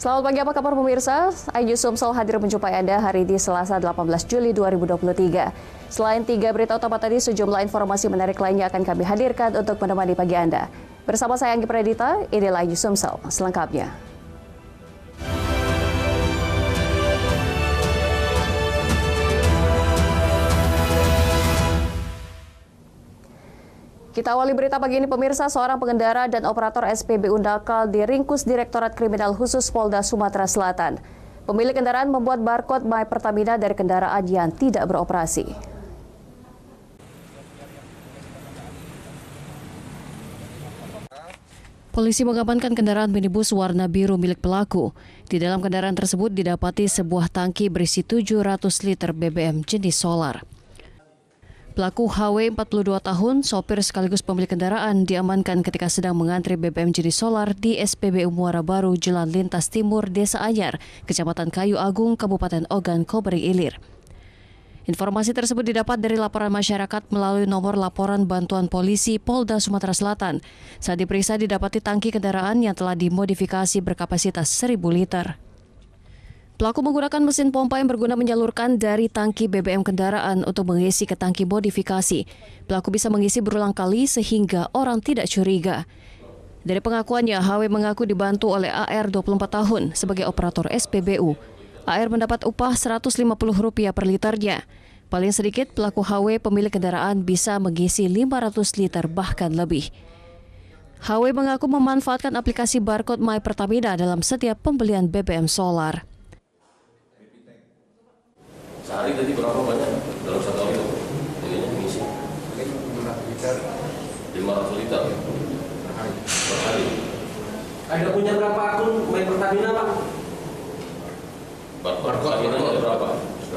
Selamat pagi, apa kabar pemirsa? Ayu Sumsel hadir menjumpai Anda hari di Selasa 18 Juli 2023. Selain 3 berita utama tadi, sejumlah informasi menarik lainnya akan kami hadirkan untuk menemani pagi Anda. Bersama saya Anggi Pradita, inilah Ayu Sumsel selengkapnya. Kita awali berita pagi ini pemirsa, seorang pengendara dan operator SPBU nakal diringkus Direktorat Kriminal Khusus Polda Sumatera Selatan. Pemilik kendaraan membuat barcode My Pertamina dari kendaraan yang tidak beroperasi. Polisi mengamankan kendaraan minibus warna biru milik pelaku. Di dalam kendaraan tersebut didapati sebuah tangki berisi 700 liter BBM jenis solar. Pelaku HW 42 tahun, sopir sekaligus pemilik kendaraan, diamankan ketika sedang mengantri BBM jenis solar di SPBU Muara Baru, Jalan Lintas Timur, Desa Anyar, Kecamatan Kayu Agung, Kabupaten Ogan, Komering Ilir. Informasi tersebut didapat dari laporan masyarakat melalui nomor laporan bantuan polisi Polda Sumatera Selatan. Saat diperiksa didapati tangki kendaraan yang telah dimodifikasi berkapasitas 1000 liter. Pelaku menggunakan mesin pompa yang berguna menyalurkan dari tangki BBM kendaraan untuk mengisi ke tangki modifikasi. Pelaku bisa mengisi berulang kali sehingga orang tidak curiga. Dari pengakuannya, HW mengaku dibantu oleh AR 24 tahun sebagai operator SPBU. AR mendapat upah Rp150 per liternya. Paling sedikit, pelaku HW pemilik kendaraan bisa mengisi 500 liter bahkan lebih. HW mengaku memanfaatkan aplikasi barcode My Pertamina dalam setiap pembelian BBM solar. Sehari tadi berapa banyak dalam satu hari ininya mengisi? 500 liter per hari. Ada punya berapa akun My Pertamina, Pak? Pertamina ada berapa?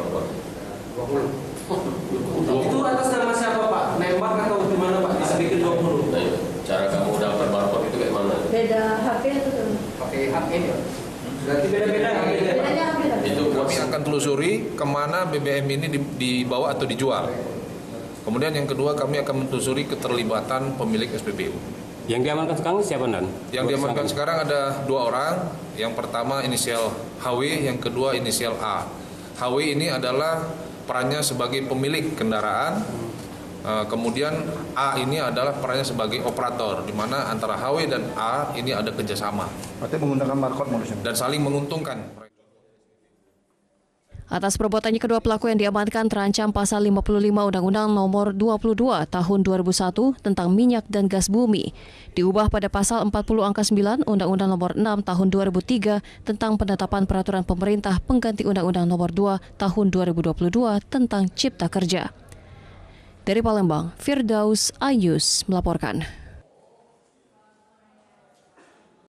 20. Itu atas nama siapa, Pak? Nembak atau gimana, Pak? Bisa bikin 20. Nah, cara kamu dapat barcode itu kayak mana? Beda HP itu tuh. Pakai HP ya? Berarti beda-beda HP-nya, Pak? Bedanya apa? Itu Kami akan telusuri kemana BBM ini dibawa atau dijual. Kemudian yang kedua kami akan menelusuri keterlibatan pemilik SPBU. Yang diamankan sekarang siapa, Dan? Yang diamankan sekarang ada 2 orang. Yang pertama inisial HW, yang kedua inisial A. HW ini adalah perannya sebagai pemilik kendaraan. Kemudian A ini adalah perannya sebagai operator, di mana antara HW dan A ini ada kerjasama. Berarti menggunakan barcode modusnya. Dan saling menguntungkan. Atas perbuatannya, kedua pelaku yang diamankan terancam pasal 55 Undang-Undang Nomor 22 Tahun 2001 tentang minyak dan gas bumi, diubah pada pasal 40 angka 9 Undang-Undang Nomor 6 Tahun 2003 tentang penetapan peraturan pemerintah pengganti Undang-Undang Nomor 2 Tahun 2022 tentang Cipta Kerja. Dari Palembang, Firdaus Ayus melaporkan.